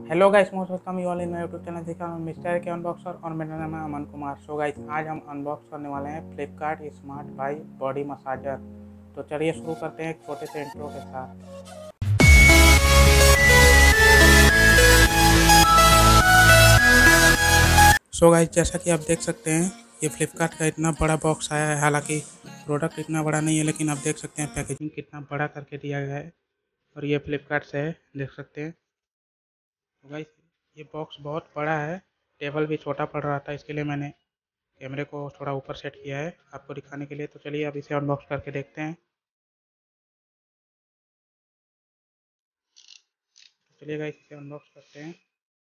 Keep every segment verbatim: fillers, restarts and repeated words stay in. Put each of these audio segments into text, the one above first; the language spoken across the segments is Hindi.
Hello guys, most welcome you all in my YouTube channel जिसका नाम मिस्टर के अनबॉक्सर और मेरा नाम है अमन कुमार। सो गाइस, आज हम अनबॉक्स करने वाले हैं Flipkart smart buy body massager. तो चलिए शुरू करते हैं एक छोटे से इंट्रो के साथ। सो गाइस, जैसा कि आप देख सकते हैं ये फ्लिपकार्ट का इतना बड़ा बॉक्स आया है। हालांकि प्रोडक्ट इतना बड़ा नहीं है, लेकिन आप देख सकते हैं पैकेजिंग कितना बड़ा करके दिया गया है और ये फ्लिपकार्ट से है, देख सकते हैं। तो गाइस, ये बॉक्स बहुत बड़ा है, टेबल भी छोटा पड़ रहा था, इसके लिए मैंने कैमरे को थोड़ा ऊपर सेट किया है आपको दिखाने के लिए। तो चलिए अब इसे अनबॉक्स करके देखते हैं। तो चलिए गाइस, इसे अनबॉक्स करते हैं।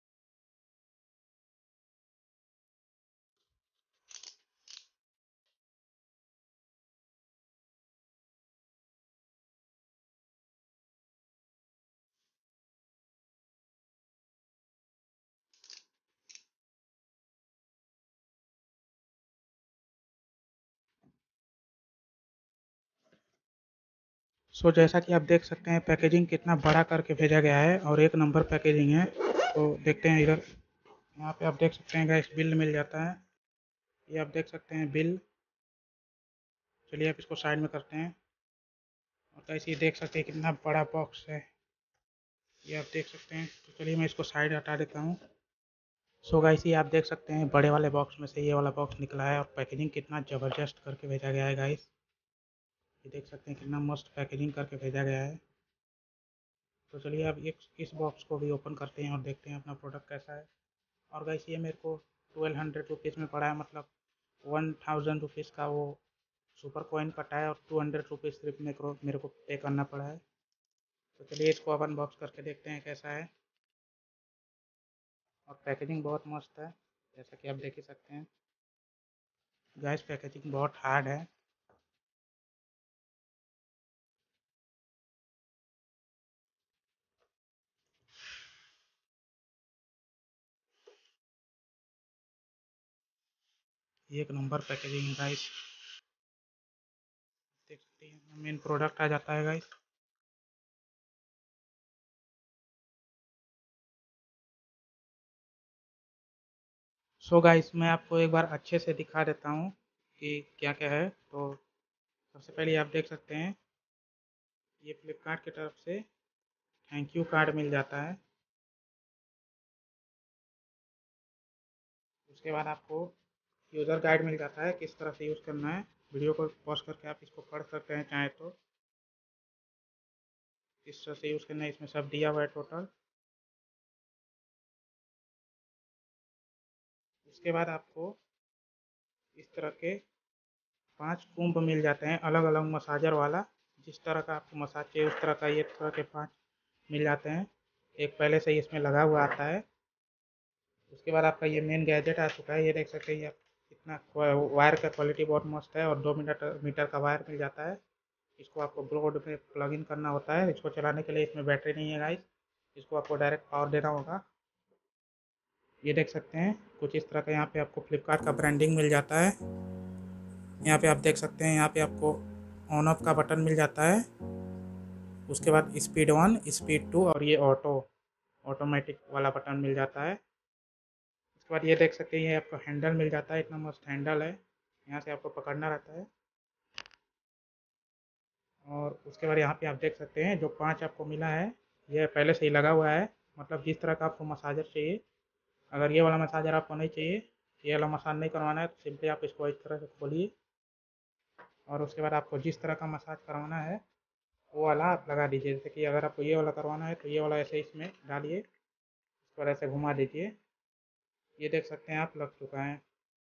सो जैसा कि आप देख सकते हैं पैकेजिंग कितना बड़ा करके भेजा गया है और एक नंबर पैकेजिंग है। तो देखते हैं इधर, यहाँ पे आप देख सकते हैं गाइस बिल मिल जाता है। ये आप देख सकते हैं बिल। चलिए आप इसको साइड में करते हैं। और गाइस ये देख सकते हैं कितना बड़ा बॉक्स है, ये आप देख सकते हैं। तो चलिए मैं इसको साइड हटा देता हूँ। सो गाइस, ये आप देख सकते हैं बड़े वाले बॉक्स में से ये वाला बॉक्स निकला है और पैकेजिंग कितना ज़बरदस्त करके भेजा गया है गाइस। ये देख सकते हैं कितना मस्त पैकेजिंग करके भेजा गया है। तो चलिए अब एक इस बॉक्स को भी ओपन करते हैं और देखते हैं अपना प्रोडक्ट कैसा है। और गाइस ये मेरे को ट्वेल्व हंड्रेड रुपीज़ में पड़ा है, मतलब वन थाउजेंड रुपीज़ का वो सुपर कॉइन कटा है और टू हंड्रेड रुपीज़ सिर्फ मेरे को मेरे को पे करना पड़ा है। तो चलिए इसको अब अनबॉक्स करके देखते हैं कैसा है। और पैकेजिंग बहुत मस्त है, जैसा कि आप देख ही सकते हैं। गाइस पैकेजिंग बहुत हार्ड है। एक नंबर पैकेजिंग है गाइस, देख सकते हैं। मेन प्रोडक्ट आ जाता है गाइस। सो गाइस, मैं आपको एक बार अच्छे से दिखा देता हूँ कि क्या क्या है। तो सबसे पहले आप देख सकते हैं ये फ्लिपकार्ट की तरफ से थैंक यू कार्ड मिल जाता है। उसके बाद आपको यूज़र गाइड मिल जाता है किस तरह से यूज़ करना है। वीडियो को पॉज करके आप इसको पढ़ सकते हैं चाहे तो, किस तरह से यूज़ करना है इसमें सब दिया हुआ है टोटल। उसके बाद आपको इस तरह के पांच कुंभ मिल जाते हैं अलग अलग मसाजर वाला। जिस तरह का आपको मसाज चाहिए उस तरह का ये तरह के पांच मिल जाते हैं। एक पहले से ही इसमें लगा हुआ आता है। उसके बाद आपका ये मेन गैजेट आ चुका है, ये देख सकते हैं। ये कितना वायर का क्वालिटी बहुत मस्त है और दो मीटर मीटर का वायर मिल जाता है। इसको आपको बोर्ड में प्लग इन करना होता है। इसको चलाने के लिए इसमें बैटरी नहीं है गाइस, इसको आपको डायरेक्ट पावर देना होगा। ये देख सकते हैं कुछ इस तरह का यहाँ पे आपको फ्लिपकार्ट का ब्रांडिंग मिल जाता है। यहाँ पे आप देख सकते हैं, यहाँ पे आपको ऑन ऑफ का बटन मिल जाता है। उसके बाद स्पीड वन, स्पीड टू और ये ऑटो ऑटोमेटिक वाला बटन मिल जाता है। उसके बाद ये देख सकते हैं ये आपको हैंडल मिल जाता है, इतना मस्त हैंडल है, यहाँ से आपको पकड़ना रहता है। और उसके बाद यहाँ पे आप देख सकते हैं जो पांच आपको मिला है ये पहले से ही लगा हुआ है। मतलब जिस तरह का आपको मसाजर चाहिए, अगर ये वाला मसाजर आपको नहीं चाहिए, ये वाला मसाज नहीं करवाना है, तो सिंपली आप इसको इस तरह से खोलिए और उसके बाद आपको जिस तरह का मसाज करवाना है वो वाला आप लगा दीजिए। जैसे कि अगर आपको ये वाला करवाना है तो ये वाला ऐसे इसमें डालिए, इसको ऐसे घुमा दीजिए। ये देख सकते हैं आप लग चुका है।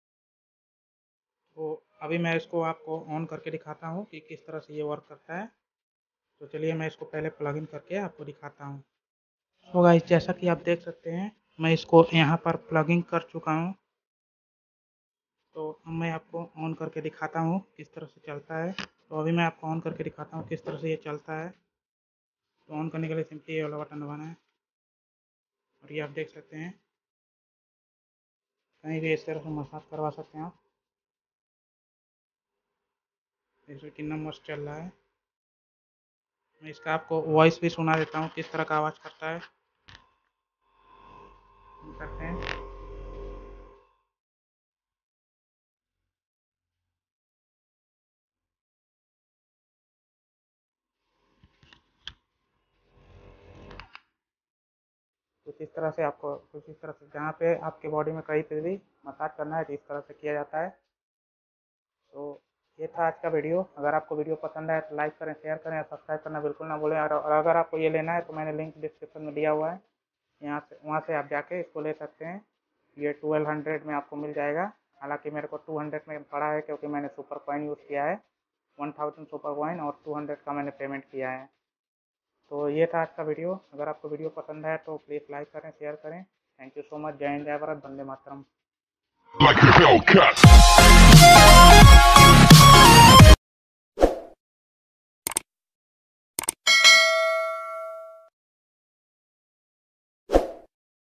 तो अभी मैं इसको आपको ऑन करके दिखाता हूँ कि किस तरह से ये वर्क करता है। तो चलिए मैं इसको पहले प्लग इन करके आपको दिखाता हूँ। तो गाइस, जैसा कि आप देख सकते हैं मैं इसको यहाँ पर प्लग इन कर चुका हूँ। तो अब मैं आपको ऑन करके दिखाता हूँ किस तरह से चलता है। तो अभी मैं आपको ऑन करके दिखाता हूँ किस तरह से ये चलता है। तो ऑन करने के लिए सिंपली ये वाला बटन दबाना है और ये आप देख सकते हैं कहीं भी इस तरह से मसाज करवा सकते हैं आप। देखिए कितना मस्त चल रहा है। मैं इसका आपको वॉइस भी सुना देता हूँ किस तरह का आवाज़ करता है। करते हैं। कुछ इस तरह से आपको कुछ इस तरह से जहाँ पे आपके बॉडी में कहीं पे भी मसाज करना है तो इस तरह से किया जाता है। तो ये था आज का वीडियो। अगर आपको वीडियो पसंद आए तो लाइक करें, शेयर करें और सब्सक्राइब करना बिल्कुल ना भूलें। और अगर आपको ये लेना है तो मैंने लिंक डिस्क्रिप्शन में दिया हुआ है, यहाँ से वहाँ से आप जाके इसको ले सकते हैं। ये ट्वेल्व हंड्रेड में आपको मिल जाएगा। हालांकि मेरे को टू हंड्रेड में पड़ा है क्योंकि मैंने सुपर कॉइन यूज़ किया है, वन थाउजेंड सुपर कॉइन और टू हंड्रेड का मैंने पेमेंट किया है। तो ये था आज का वीडियो। अगर आपको वीडियो पसंद है तो प्लीज़ लाइक करें, शेयर करें। Thank you so much. जय हिंद, जय भारत, वंदे मातरम।